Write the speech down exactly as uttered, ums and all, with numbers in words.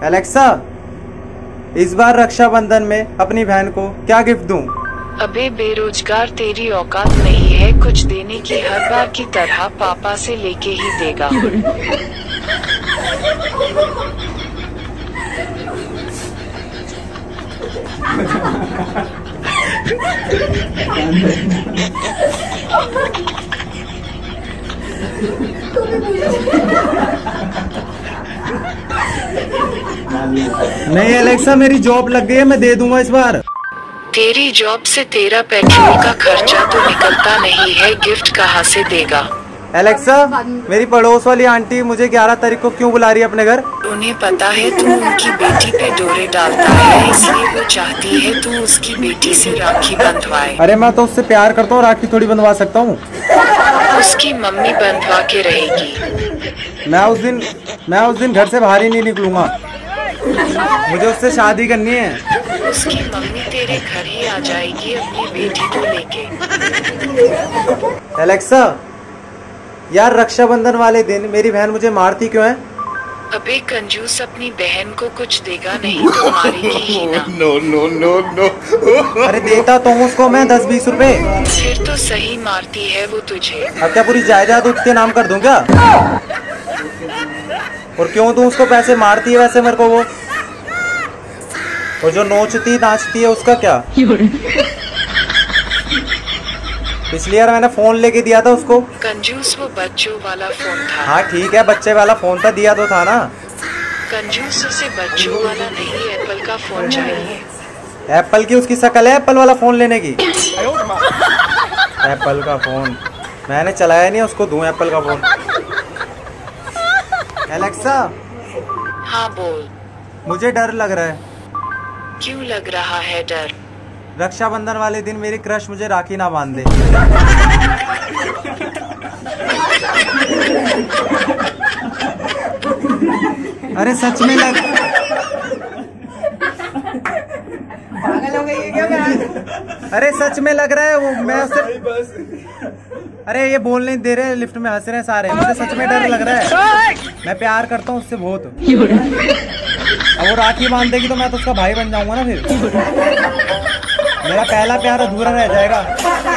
Alexa, इस बार रक्षाबंधन में अपनी बहन को क्या गिफ्ट दूं? अबे बेरोजगार, तेरी औकात नहीं है कुछ देने की, हर बार की तरह पापा से लेके ही देगा। नहीं एलेक्सा, मेरी जॉब लग गई है, मैं दे दूंगा इस बार। तेरी जॉब से तेरा पेट्रोल का खर्चा तो निकलता नहीं है, गिफ्ट कहाँ से देगा? एलेक्सा, मेरी पड़ोस वाली आंटी मुझे ग्यारह तारीख को क्यों बुला रही है अपने घर? उन्हें पता है तू उनकी बेटी पे डोरे डालता है, इसलिए वो चाहती है तू उसकी बेटी से राखी बंधवाए। अरे मैं तो उससे प्यार करता हूँ, राखी थोड़ी बंधवा सकता हूँ। उसकी मम्मी बंधवा के रहेगी। मैं उस दिन मैं उस दिन घर से बाहर ही नहीं निकलूंगा, मुझे उससे शादी करनी है। उसकी मम्मी तेरे घर ही आ जाएगी अपनी बेटी को लेके। एलेक्सा, यार रक्षाबंधन वाले दिन मेरी बहन मुझे मारती क्यों है? अबे कंजूस, अपनी बहन को कुछ देगा नहीं तो मारेगी ही ना। No no no no. अरे देता तो हूँ उसको मैं दस बीस रुपए। फिर तो सही मारती है वो तुझे। अब क्या पूरी जायदाद उसके नाम कर दूं क्या? और क्यों दूं उसको पैसे? मारती है वैसे मेरे को वो। और जो नोचती नाचती है उसका क्या? पिछली बार मैंने फोन लेके दिया था उसको। कंजूस, वो बच्चों वाला फोन था। हाँ ठीक है, बच्चे वाला फोन था, दिया तो था ना। कंजूस, उसे बच्चों वाला नहीं एप्पल का फोन चाहिए। एप्पल की उसकी शक्ल है एप्पल वाला फोन लेने की? एप्पल का फोन मैंने चलाया नहीं, उसको दूं एप्पल का फोन। एलेक्सा। हाँ बोल। मुझे डर लग रहा है। क्यों लग रहा है डर? रक्षाबंधन वाले दिन मेरी क्रश मुझे राखी ना बांध दे। अरे सच में लग पागल हो गई है क्या मैं? अरे सच में लग रहा है वो, मैं उससे अरे ये बोल नहीं दे रहे, लिफ्ट में हंस रहे हैं सारे। मुझे सच में डर लग रहा है, मैं प्यार करता हूँ उससे बहुत। अब वो राखी बांध देगी तो मैं तो उसका भाई बन जाऊंगा ना, फिर मेरा पहला प्यार अधूरा रह जाएगा।